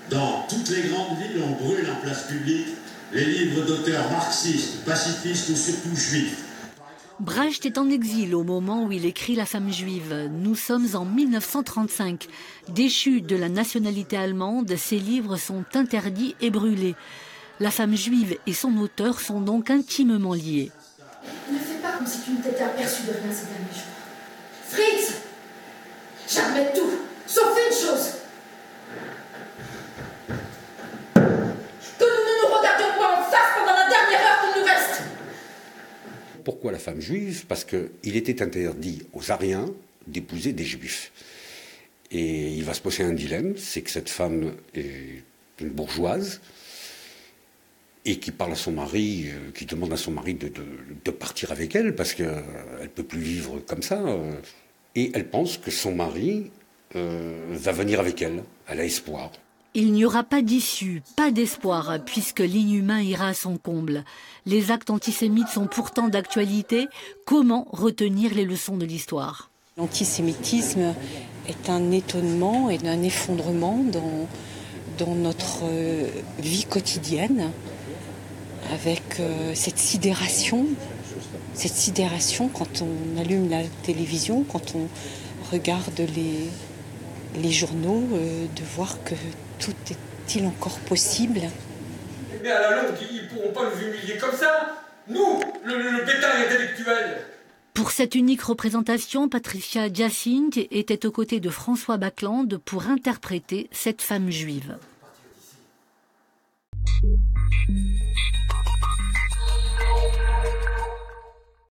Dans toutes les grandes villes, on brûle en place publique les livres d'auteurs marxistes, pacifistes ou surtout juifs. Brecht est en exil au moment où il écrit La femme juive. Nous sommes en 1935. Déchu de la nationalité allemande, ses livres sont interdits et brûlés. La femme juive et son auteur sont donc intimement liés. Ne fais pas comme si tu ne t'étais aperçu de rien ces derniers jours. Fritz, j'admets tout, sauf une chose. Que nous ne nous regardions pas en face pendant la dernière heure qu'il nous reste. Pourquoi la femme juive? Parce qu'il était interdit aux Ariens d'épouser des Juifs. Et il va se poser un dilemme, c'est que cette femme est une bourgeoise et qui parle à son mari, qui demande à son mari de partir avec elle parce qu'elle ne peut plus vivre comme ça. Et elle pense que son mari va venir avec elle. Elle a espoir. Il n'y aura pas d'issue, pas d'espoir, puisque l'inhumain ira à son comble. Les actes antisémites sont pourtant d'actualité. Comment retenir les leçons de l'histoire? L'antisémitisme est un étonnement et un effondrement dans notre vie quotidienne, avec cette sidération quand on allume la télévision, quand on regarde les journaux, de voir que tout est-il encore possible. Mais à la longue, ils ne pourront pas nous humilier comme ça. Nous, le bétail intellectuel. Pour cette unique représentation, Patricia Jacint était aux côtés de François Backlande pour interpréter cette femme juive.